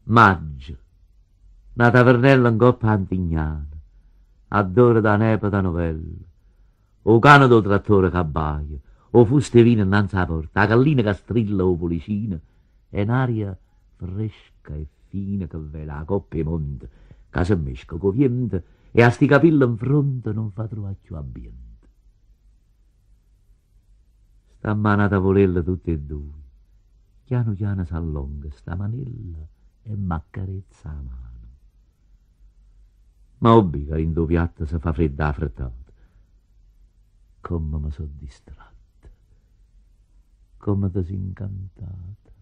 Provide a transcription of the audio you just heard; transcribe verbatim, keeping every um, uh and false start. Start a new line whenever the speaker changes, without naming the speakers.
Maggio, una tavernella in coppa antignana, adoro da nepa da novella, o cane del trattore che abbaia, o fusto e vino innanzi alla porta, la gallina che strilla o policina, e un'aria fresca e fine che vela la coppia e monte, che si mesca con vento, e a sti capelli in fronte non fa trovare più ambiente. Sta mano a tavolella tutte e due, piano piano s'allonga sta manella e m'accarezza la mano. Ma obbliga che in due piatti si fa fredda affrettata. Come mi sono distratta, come disincantata.